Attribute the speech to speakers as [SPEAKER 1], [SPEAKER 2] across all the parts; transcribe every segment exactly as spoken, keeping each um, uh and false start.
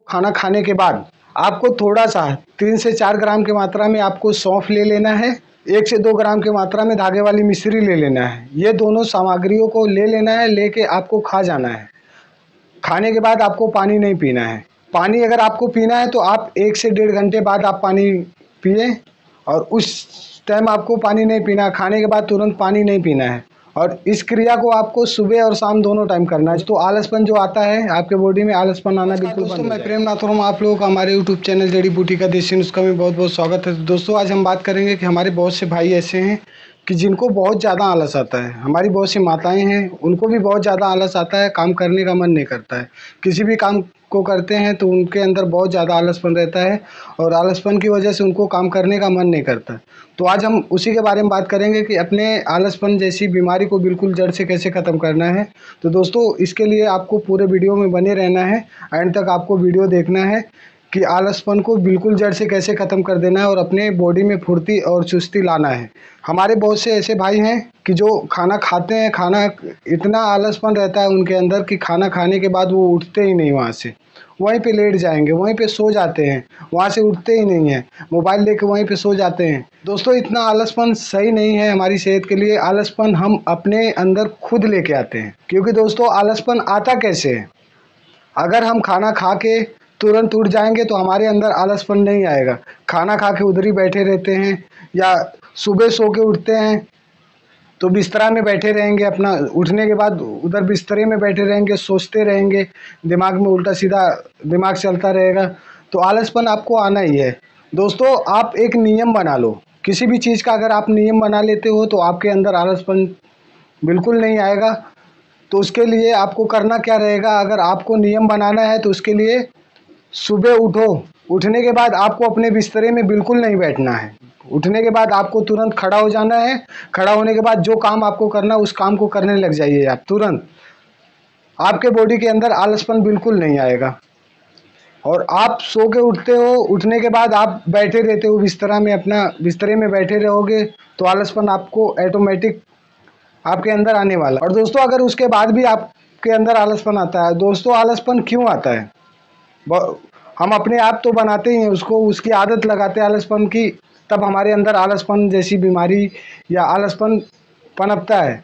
[SPEAKER 1] खाना खाने के बाद आपको थोड़ा सा तीन से चार ग्राम की मात्रा में आपको सौंफ ले लेना है। एक से दो ग्राम की मात्रा में धागे वाली मिश्री ले लेना है। ये दोनों सामग्रियों को ले लेना है, लेके आपको खा जाना है। खाने के बाद आपको पानी नहीं पीना है। पानी अगर आपको पीना है तो आप एक से डेढ़ घंटे बाद आप पानी पिए, और उस टाइम आपको पानी नहीं पीना है। खाने के बाद तुरंत पानी नहीं पीना है, और इस क्रिया को आपको सुबह और शाम दोनों टाइम करना है। तो आलसपन जो आता है आपके बॉडी में, आलसपन आना बिल्कुल बंद हो जाएगा। मैं प्रेम नाथुरम, आप लोगों का हमारे यूट्यूब चैनल जड़ी बूटी का देसी नुस्खा में बहुत बहुत स्वागत है। दोस्तों, आज हम बात करेंगे कि हमारे बहुत से भाई ऐसे हैं कि जिनको बहुत ज़्यादा आलस आता है। हमारी बहुत सी माताएं हैं, उनको भी बहुत ज़्यादा आलस आता है, काम करने का मन नहीं करता है। किसी भी काम को करते हैं तो उनके अंदर बहुत ज़्यादा आलसपन रहता है, और आलसपन की वजह से उनको काम करने का मन नहीं करता। तो आज हम उसी के बारे में बात करेंगे कि अपने आलसपन जैसी बीमारी को बिल्कुल जड़ से कैसे ख़त्म करना है। तो दोस्तों, इसके लिए आपको पूरे वीडियो में बने रहना है। एंड तक आपको वीडियो देखना है कि आलसपन को बिल्कुल जड़ से कैसे ख़त्म कर देना है और अपने बॉडी में फुर्ती और चुस्ती लाना है। हमारे बहुत से ऐसे भाई हैं कि जो खाना खाते हैं, खाना इतना आलसपन रहता है उनके अंदर कि खाना खाने के बाद वो उठते ही नहीं, वहाँ से वहीं पे लेट जाएंगे, वहीं पे सो जाते हैं, वहाँ से उठते ही नहीं हैं, मोबाइल लेके वहीं पे सो जाते हैं। दोस्तों, इतना आलसपन सही नहीं है हमारी सेहत के लिए। आलसपन हम अपने अंदर खुद लेके आते हैं, क्योंकि दोस्तों आलसपन आता कैसे है? अगर हम खाना खा के तुरंत उठ जाएंगे तो हमारे अंदर आलसपन नहीं आएगा। खाना खा के उधर ही बैठे रहते हैं, या सुबह सो के उठते हैं तो बिस्तरा में बैठे रहेंगे, अपना उठने के बाद उधर बिस्तरे में बैठे रहेंगे, सोचते रहेंगे, दिमाग में उल्टा सीधा दिमाग चलता रहेगा, तो आलसपन आपको आना ही है। दोस्तों, आप एक नियम बना लो। किसी भी चीज़ का अगर आप नियम बना लेते हो तो आपके अंदर आलसपन बिल्कुल नहीं आएगा। तो उसके लिए आपको करना क्या रहेगा? अगर आपको नियम बनाना है तो उसके लिए सुबह उठो, उठने के बाद आपको अपने बिस्तरे में बिल्कुल नहीं बैठना है। उठने के बाद आपको तुरंत खड़ा हो जाना है। खड़ा होने के बाद जो काम आपको करना है उस काम को करने लग जाइए आप तुरंत। आपके बॉडी के अंदर आलसपन बिल्कुल नहीं आएगा। और आप सो के उठते हो, उठने के बाद आप बैठे रहते हो बिस्तरा में, अपना बिस्तरे में बैठे रहोगे तो आलसपन आपको ऑटोमेटिक आपके अंदर आने वाला। और दोस्तों, अगर उसके बाद भी आपके अंदर आलसपन आता है, दोस्तों आलसपन क्यों आता है? हम अपने आप तो बनाते ही हैं उसको, उसकी आदत लगाते हैं आलसपन की, तब हमारे अंदर आलसपन जैसी बीमारी या आलसपन पनपता है।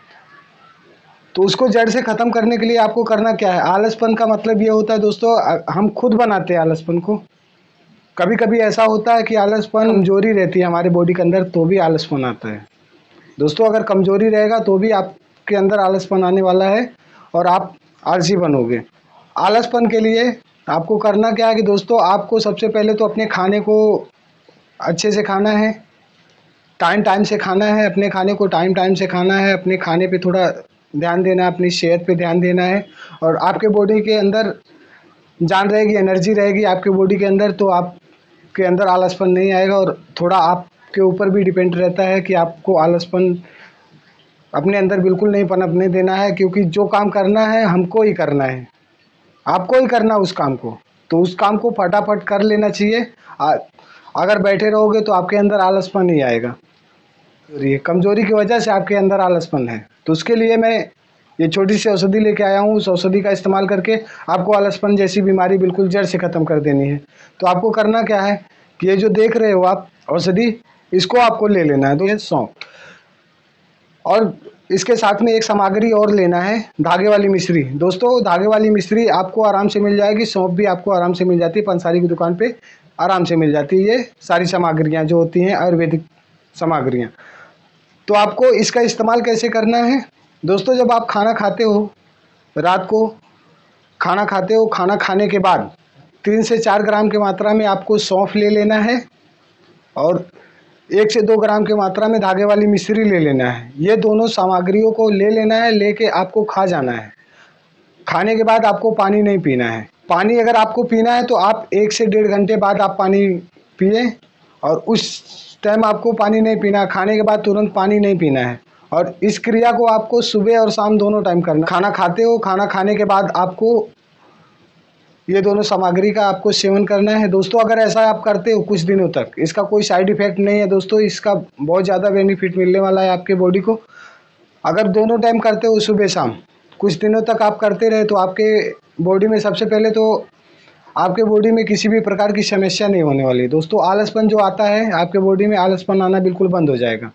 [SPEAKER 1] तो उसको जड़ से ख़त्म करने के लिए आपको करना क्या है? आलसपन का मतलब ये होता है दोस्तों, हम खुद बनाते हैं आलसपन को। कभी कभी ऐसा होता है कि आलसपन कमजोरी रहती है हमारे बॉडी के अंदर, तो भी आलसपन आता है। दोस्तों, अगर कमजोरी रहेगा तो भी आपके अंदर आलसपन आने वाला है और आप आलसी बनोगे। आलसपन के लिए आपको करना क्या है कि दोस्तों, आपको सबसे पहले तो अपने खाने को अच्छे से खाना है, टाइम टाइम से खाना है। अपने खाने को टाइम टाइम से खाना है, अपने खाने पे थोड़ा ध्यान देना है, अपनी सेहत पे ध्यान देना है, और आपके बॉडी के अंदर जान रहेगी, एनर्जी रहेगी आपके बॉडी के अंदर, तो आपके अंदर आलसपन नहीं आएगा। और थोड़ा आपके ऊपर भी डिपेंड रहता है कि आपको आलसपन अपने अंदर बिल्कुल नहीं पनपने देना है, क्योंकि जो काम करना है हमको ही करना है, आपको ही करना उस काम को। तो उस काम को फटाफट कर लेना चाहिए। अगर बैठे रहोगे तो आपके अंदर आलसपन ही आएगा। ये कमजोरी की वजह से आपके अंदर आलसपन है। तो उसके लिए मैं ये छोटी सी औषधि लेके आया हूँ। उस औषधि का इस्तेमाल करके आपको आलसपन जैसी बीमारी बिल्कुल जड़ से ख़त्म कर देनी है। तो आपको करना क्या है कि ये जो देख रहे हो आप औषधि, इसको आपको ले लेना है। तो ये सौंफ, और इसके साथ में एक सामग्री और लेना है, धागे वाली मिश्री। दोस्तों, धागे वाली मिश्री आपको आराम से मिल जाएगी, सौंफ भी आपको आराम से मिल जाती है, पंसारी की दुकान पे आराम से मिल जाती है। ये सारी सामग्रियाँ जो होती हैं आयुर्वेदिक सामग्रियाँ। तो आपको इसका इस्तेमाल कैसे करना है? दोस्तों, जब आप खाना खाते हो, रात को खाना खाते हो, खाना खाने के बाद तीन से चार ग्राम की मात्रा में आपको सौंफ ले लेना है, और एक से दो ग्राम की मात्रा में धागे वाली मिश्री ले लेना है। ये दोनों सामग्रियों को ले लेना है, लेके आपको खा जाना है। खाने के बाद आपको पानी नहीं पीना है। पानी अगर आपको पीना है तो आप एक से डेढ़ घंटे बाद आप पानी पिए, और उस टाइम आपको पानी नहीं पीना है। खाने के बाद तुरंत पानी नहीं पीना है, और इस क्रिया को आपको सुबह और शाम दोनों टाइम करना। खाना खाते हो, खाना खाने के बाद आपको ये दोनों सामग्री का आपको सेवन करना है। दोस्तों, अगर ऐसा आप करते हो कुछ दिनों तक, इसका कोई साइड इफ़ेक्ट नहीं है दोस्तों, इसका बहुत ज़्यादा बेनिफिट मिलने वाला है आपके बॉडी को। अगर दोनों टाइम करते हो, सुबह शाम, कुछ दिनों तक आप करते रहे, तो आपके बॉडी में सबसे पहले तो आपके बॉडी में किसी भी प्रकार की समस्या नहीं होने वाली। दोस्तों आलसपन जो आता है, आपके बॉडी में आलसपन आना बिल्कुल बंद हो जाएगा।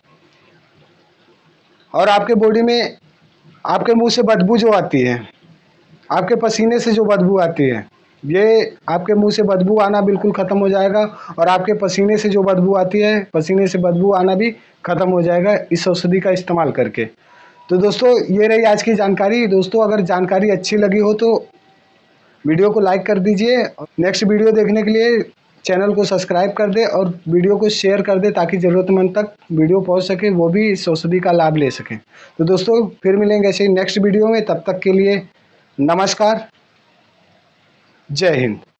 [SPEAKER 1] और आपके बॉडी में आपके मुंह से बदबू जो आती है, आपके पसीने से जो बदबू आती है, ये आपके मुंह से बदबू आना बिल्कुल ख़त्म हो जाएगा। और आपके पसीने से जो बदबू आती है, पसीने से बदबू आना भी ख़त्म हो जाएगा इस औषधि का इस्तेमाल करके। तो दोस्तों ये रही आज की जानकारी। दोस्तों अगर जानकारी अच्छी लगी हो तो वीडियो को लाइक कर दीजिए। नेक्स्ट वीडियो देखने के लिए चैनल को सब्सक्राइब कर दे और वीडियो को शेयर कर दे, ताकि ज़रूरतमंद तक वीडियो पहुंच सके, वो भी इस औषधि का लाभ ले सकें। तो दोस्तों फिर मिलेंगे ऐसे ही नेक्स्ट वीडियो में। तब तक के लिए नमस्कार, जय हिंद।